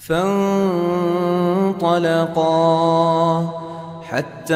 فانطلقا حتى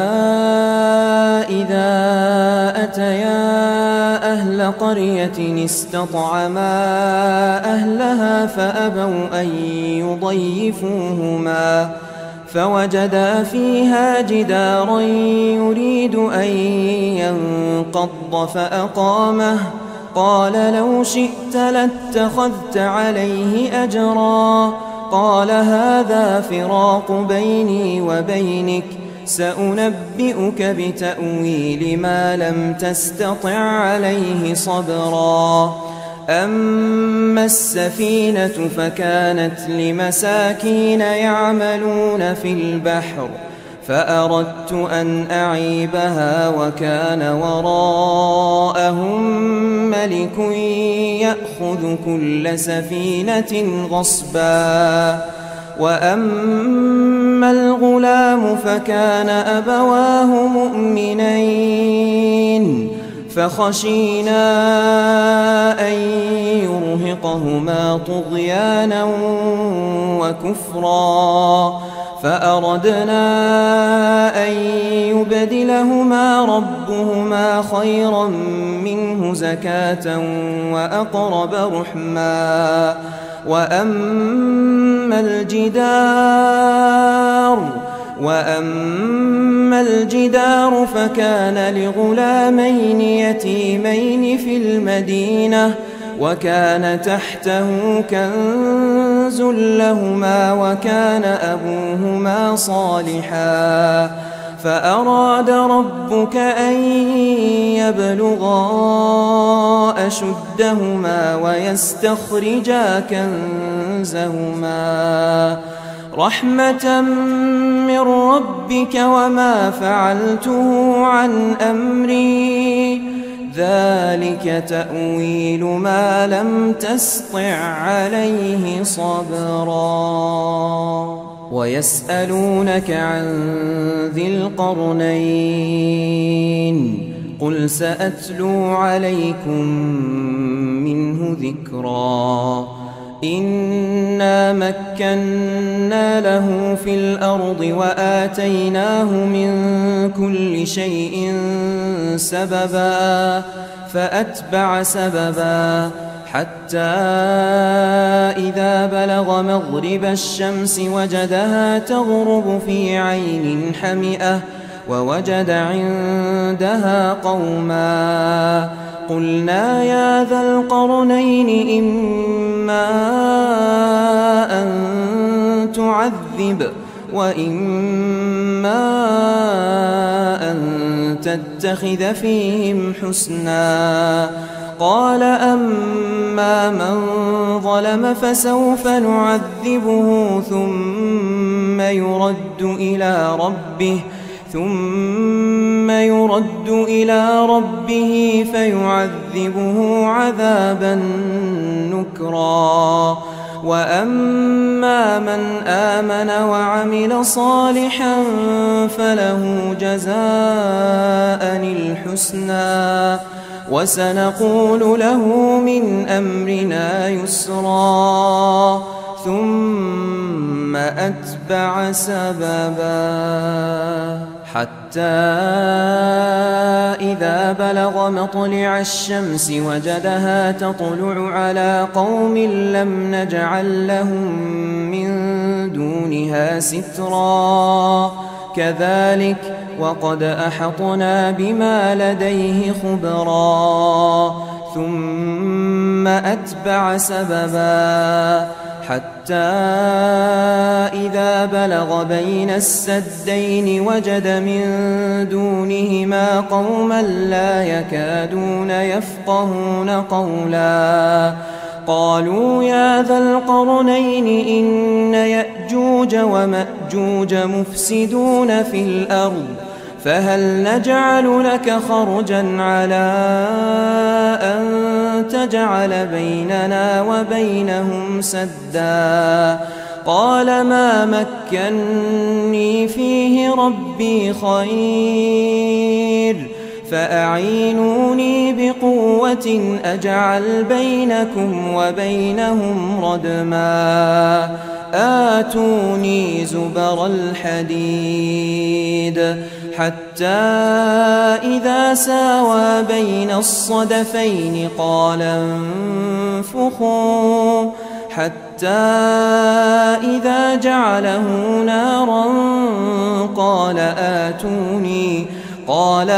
إذا أتيا أهل قرية استطعما أهلها فأبوا أن يضيفوهما فوجدا فيها جدارا يريد أن ينقض فأقامه قال لو شئت لاتخذت عليه أجرا قال هذا فراق بيني وبينك سأنبئك بتأويل ما لم تستطع عليه صبرا أما السفينة فكانت لمساكين يعملون في البحر فأردت أن أعيبها وكان وراءهم ملك يأخذ كل سفينة غصبا وأما الغلام فكان أبواه مؤمنين فخشينا أن يرهقهما طغيانا وكفرا فأردنا أن يبدلهما ربهما خيرا منه زكاة وأقرب رحما وأما الجدار فكان لغلامين يتيمين في المدينة وكان تحته كنز لهما وكان أبوهما صالحا فأراد ربك أن يبلغا أشدهما ويستخرجا كنزهما رحمة من ربك وما فعلته عن أمري ذلك تأويل ما لم تسطع عليه صبرا ويسألونك عن ذي القرنين قل سأتلو عليكم منه ذكرا إنا مكنا له في الأرض وآتيناه من كل شيء سببا فأتبع سببا حتى إذا بلغ مغرب الشمس وجدها تغرب في عين حمئة ووجد عندها قوما قلنا يا ذا القرنين إما أن تعذب وإما أن تتخذ فيهم حسنا قال أما من ظلم فسوف نعذبه ثم يرد إلى ربه فيعذبه عذابا نكرا وأما من آمن وعمل صالحا فله جزاء الحسنى وسنقول له من أمرنا يسرا ثم أتبع سببا حتى إذا بلغ مطلع الشمس وجدها تطلع على قوم لم نجعل لهم من دونها سترا كذلك وقد أحطنا بما لديه خبرا ثم أتبع سببا حتى إذا بلغ بين السدين وجد من دونهما قوما لا يكادون يفقهون قولا قالوا يا ذا القرنين إن يأجوج ومأجوج مفسدون في الأرض فهل نجعل لك خرجا على أن تجعل بيننا وبينهم سدا قال ما مكني فيه ربي خير فأعينوني بقوة أجعل بينكم وبينهم ردما آتوني زبر الحديد حتى إذا ساوى بين الصدفين قال انفخوا حتى إذا جعله نارا قال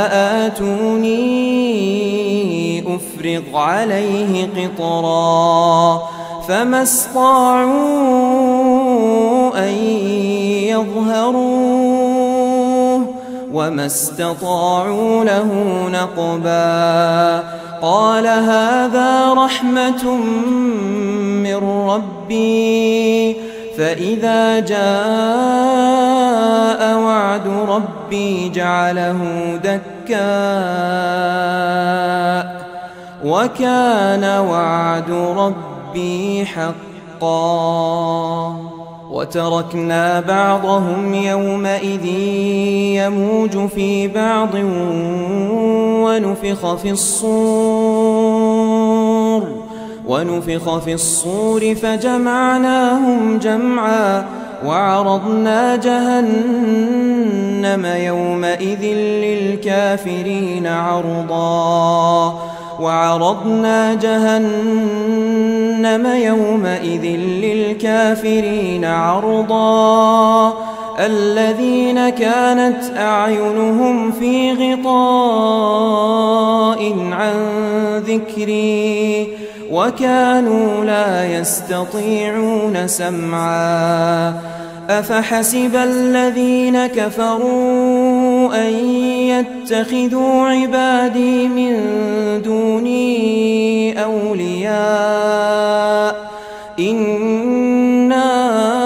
آتوني أفرغ عليه قطرا فما استطاعوا أن يظهروه وما استطاعوا له نقبا قال هذا رحمة من ربي فإذا جاء وعد ربي جعله دكاء وكان وعد ربي حقا وتركنا بعضهم يومئذ يموج في بعض ونفخ في الصور فجمعناهم جمعا وعرضنا جهنم يومئذ للكافرين عرضا الذين كانت أعينهم في غطاء عن ذكري وكانوا لا يستطيعون سمعا أفحسب الذين كفروا أن يتخذوا عبادي من دوني أولياء إنا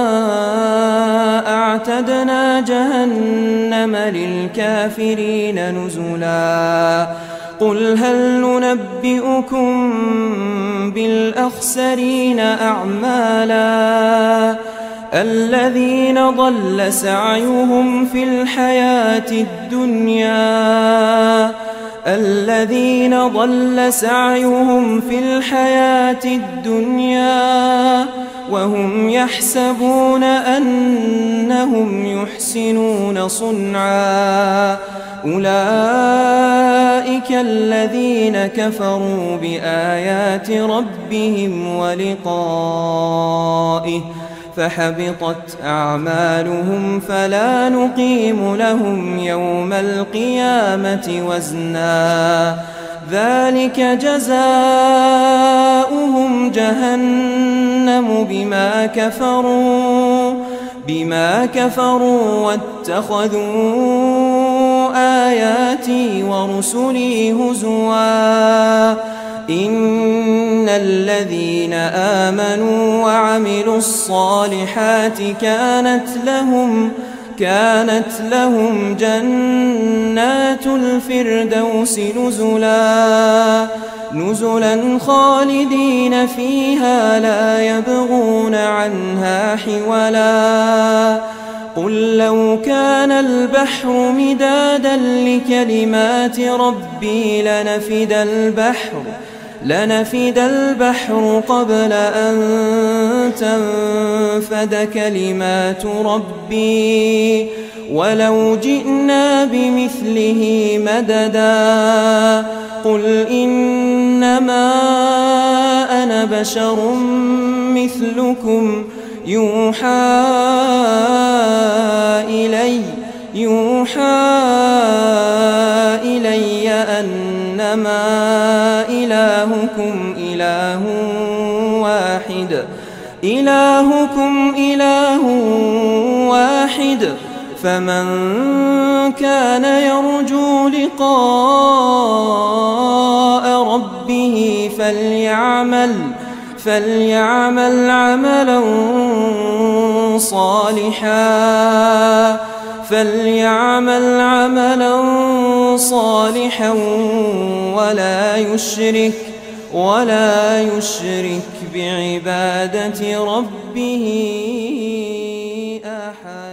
أعتدنا جهنم للكافرين نزلا قل هل ننبئكم بالأخسرين أعمالا الذين ضل سعيهم في الحياة الدنيا وهم يحسبون أنهم يحسنون صنعا أولئك الذين كفروا بآيات ربهم ولقائه فحبطت أعمالهم فلا نقيم لهم يوم القيامة وزنا ذلك جزاؤهم جهنم بما كفروا واتخذوا آياتي ورسلي هزوا إن الذين آمنوا وعملوا الصالحات كانت لهم جنات الفردوس نزلا خالدين فيها لا يبغون عنها حولا قل لو كان البحر مدادا لكلمات ربي لنفد البحر قبل أن تنفد كلمات ربي ولو جئنا بمثله مددا قل إنما أنا بشر مثلكم يوحى إلي أنما إلهكم إله واحد فمن كان يرجو لقاء ربه فليعمل عملا صالحا ولا يشرك بعبادة ربه أحدا.